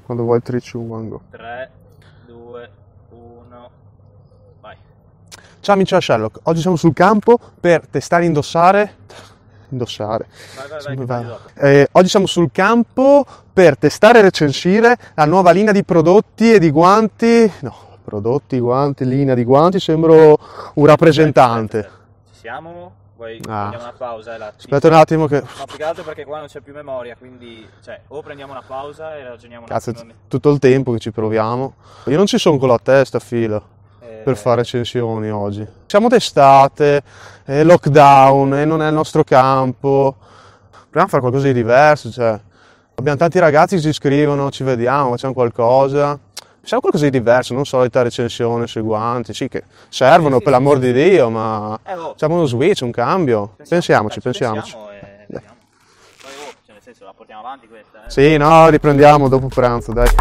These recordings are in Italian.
Quando vuoi 3, 2, 1, go. 3, 2, 1, vai. Ciao amici da Sherlock, oggi siamo sul campo per testare e indossare. Oggi siamo sul campo per testare e recensire la nuova linea di prodotti e di guanti. No, prodotti, guanti, linea di guanti, sembro un rappresentante. Ci siamo? Vuoi prendiamo una pausa e la... Aspetta un attimo che... No, più che altro perché qua non c'è più memoria, quindi cioè, o prendiamo una pausa e ragioniamo un Cazzo, attimo. tutto il tempo che ci proviamo. Io non ci sono con la testa a filo per fare recensioni oggi. Siamo d'estate, è lockdown e non è il nostro campo. Proviamo a fare qualcosa di diverso, cioè. Abbiamo tanti ragazzi che ci scrivono, ci vediamo, facciamo qualcosa. Facciamo qualcosa di diverso, non solita recensione sui guanti, sì che servono per l'amor di Dio, ma facciamo uno switch, un cambio. Pensiamoci. Pensiamo e vediamo. Poi, cioè nel senso, la portiamo avanti questa, Sì, no, riprendiamo dopo pranzo, dai.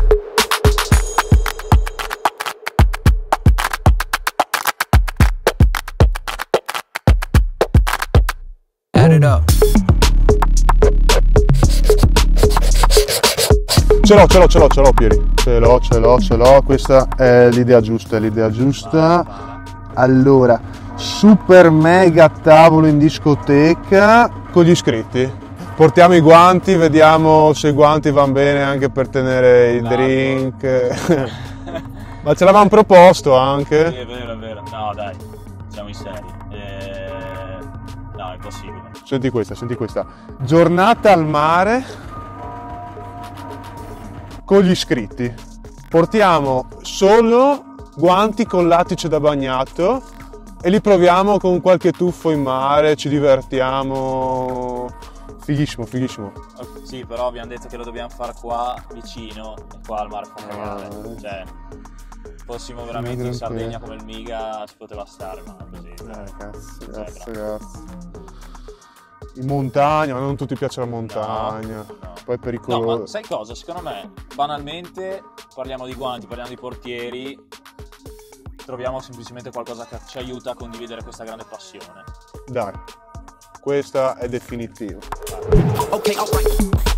Ce l'ho Pieri, ce l'ho, questa è l'idea giusta, Allora, super mega tavolo in discoteca con gli iscritti. Portiamo i guanti, vediamo se i guanti vanno bene anche per tenere i drink. Ma ce l'avevamo proposto anche. Sì, è vero. No, dai, siamo in seri. No, è impossibile. Senti questa. Giornata al mare con gli iscritti. Portiamo solo guanti con lattice da bagnato e li proviamo con qualche tuffo in mare, ci divertiamo. Fighissimo. Sì, però abbiamo detto che lo dobbiamo fare qua vicino e qua al mare fa cagare. Cioè, fossimo veramente in Sardegna come il Miga si poteva stare, ma così. Cazzo. In montagna, ma non tutti piace la montagna. No. Poi è pericoloso. No, ma sai cosa? Secondo me, banalmente, parliamo di guanti, parliamo di portieri, troviamo semplicemente qualcosa che ci aiuta a condividere questa grande passione. Dai, questa è definitiva. Okay, all right.